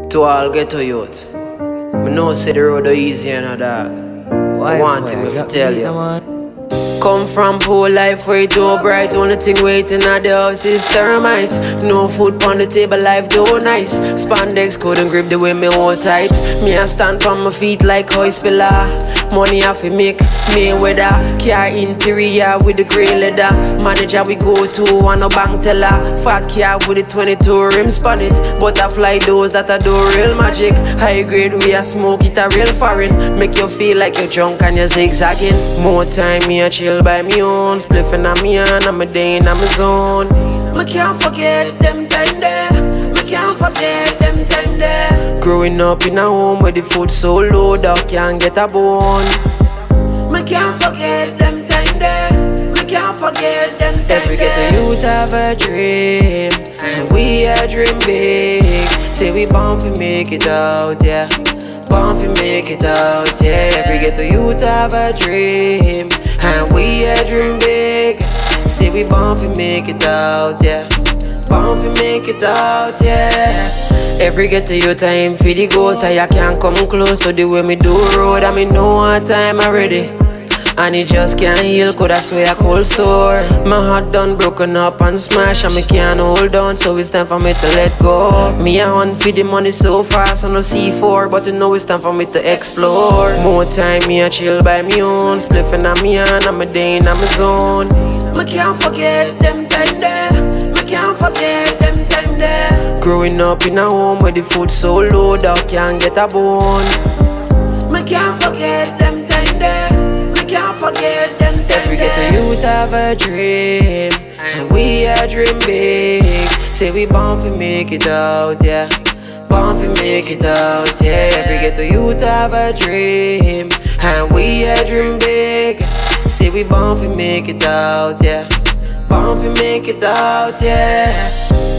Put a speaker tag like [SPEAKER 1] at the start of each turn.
[SPEAKER 1] To all ghetto youth, I know say the road are easy and a dog. I want him to tell you. Come from poor life where it do bright. Only thing waiting at the house is termite. No food on the table, life do nice. Spandex couldn't grip the way me hold tight. Me a stand on my feet like hoist pillar. Money I fi make, Mayweather. Car interior with the grey leather. Manager we go to on a bank teller. Fat car with the 22 rims span it. Butterfly doors that a do real magic. High grade we a smoke it a real foreign. Make you feel like you're drunk and you're zigzagging. More time me a chill by me own. Spliffing on me and I'm a day in my zone. I can't forget them time there. I can't forget them time there. Growing up in a home where the food so low dog can't get a bone. I can't forget them time there. I can't forget them time there. Every ghetto youth have a dream, and we a dream big. Say we born to make it out, yeah. Born to make it out, yeah. Every ghetto youth have a dream, and we a dream big. Say we born to make it out, yeah. Born to make it out, yeah. Every ghetto youth time for the goat. I can't come close to the way me do road. I mean know what time already. And it just can't heal, could I swear a cold sore. My heart done broken up and smashed, and me can't hold on, so it's time for me to let go. Me a hunt for the money so fast, I no C4, but you know it's time for me to explore. More time me a chill by me own, spliffing on me and I'm a day in my zone. I can't forget them time there. I can't forget them time there. Growing up in a home where the food so low dog can't get a bone. I can't forget them time there. Can't forget them. Every ghetto youth have a dream, and we a dream big. Say we born to make it out, yeah. Born to make it out, yeah. Every ghetto youth have a dream, and we a dream big. Say we born to make it out, yeah. Born to make it out, yeah.